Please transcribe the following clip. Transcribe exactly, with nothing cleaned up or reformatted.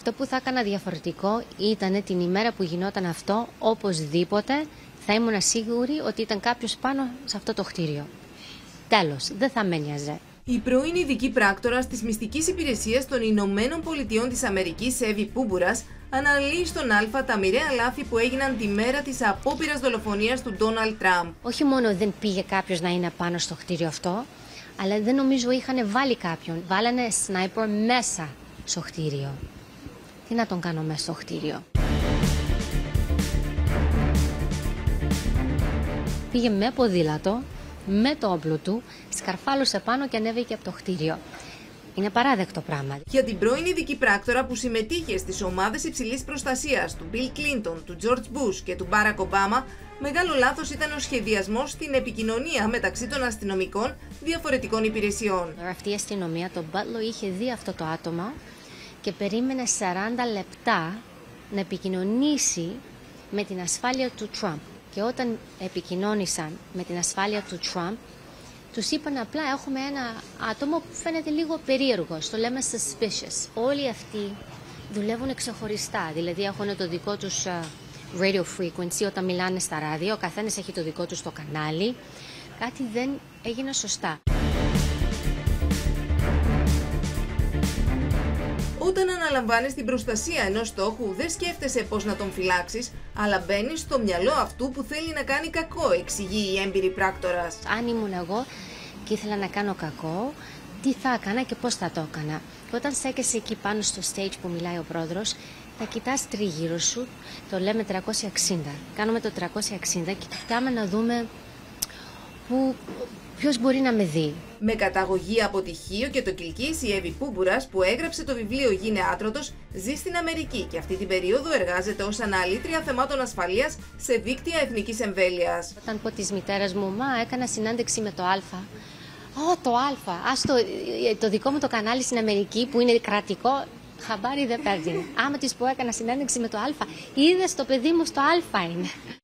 Αυτό που θα έκανα διαφορετικό ήταν την ημέρα που γινόταν αυτό, οπωσδήποτε θα ήμουν σίγουρη ότι ήταν κάποιος πάνω σε αυτό το κτίριο. Τέλος, δεν θα με νοιάζε. Η πρώην ειδική πράκτορας της μυστικής υπηρεσίας των Ηνωμένων Πολιτειών της Αμερικής, Εύη Πούμπουρας, αναλύει στον Άλφα τα μοιραία λάθη που έγιναν τη μέρα της απόπειρας δολοφονίας του Ντόναλντ Τραμπ. Όχι μόνο δεν πήγε κάποιος να είναι πάνω στο κτίριο αυτό, αλλά δεν νομίζω είχαν βάλει κάποιον. Βάλανε σνάιπερ μέσα στο κτίριο. Τι να τον κάνω μέσα στο κτίριο. Πήγε με ποδήλατο, με το όπλο του, σκαρφάλωσε πάνω και ανέβηκε από το κτίριο. Είναι παράδεκτο πράγμα. Για την πρώην ειδική πράκτορα που συμμετείχε στις ομάδες υψηλής προστασίας του Μπιλ Κλίντον, του Τζορτζ Μπους και του Μπάρακ Ομπάμα, μεγάλο λάθος ήταν ο σχεδιασμός στην επικοινωνία μεταξύ των αστυνομικών διαφορετικών υπηρεσιών. Αυτή η αστυνομία, το Butler, είχε δει αυτό το άτομο και περίμενε σαράντα λεπτά να επικοινωνήσει με την ασφάλεια του Τραμπ. Και όταν επικοινώνησαν με την ασφάλεια του Τραμπ, τους είπαν απλά έχουμε ένα άτομο που φαίνεται λίγο περίεργο, το λέμε suspicious. Όλοι αυτοί δουλεύουν ξεχωριστά, δηλαδή έχουν το δικό τους radio frequency όταν μιλάνε στα ράδιο, ο καθένας έχει το δικό του στο κανάλι. Κάτι δεν έγινε σωστά. Όταν αναλαμβάνεις την προστασία ενός στόχου, δεν σκέφτεσαι πώς να τον φυλάξεις, αλλά μπαίνεις στο μυαλό αυτού που θέλει να κάνει κακό, εξηγεί η έμπειρη πράκτορας. Αν ήμουν εγώ και ήθελα να κάνω κακό, τι θα έκανα και πώς θα το έκανα. Και όταν στέκεσαι εκεί πάνω στο stage που μιλάει ο πρόεδρος, θα κοιτάς τριγύρω σου, το λέμε τριακόσια εξήντα. Κάνουμε το τριακόσια εξήντα και κοιτάμε να δούμε που, ποιος μπορεί να με δει. Με καταγωγή από τυχείο και το Κιλκής, η Εύη Πούμπουρας, που έγραψε το βιβλίο «Γίνε άτρωτος», ζει στην Αμερική και αυτή την περίοδο εργάζεται ως αναλύτρια θεμάτων ασφαλείας σε δίκτυα εθνικής εμβέλειας. Όταν πω της μητέρας μου, μα έκανα συνάντηση με το Άλφα. Ω, το Άλφα, ας το, το δικό μου το κανάλι στην Αμερική που είναι κρατικό, χαμπάρι δεν παίρνει. Άμα της πω έκανα συνάντηση με το Άλφα, είδες το παιδί μου στο Άλφα είναι.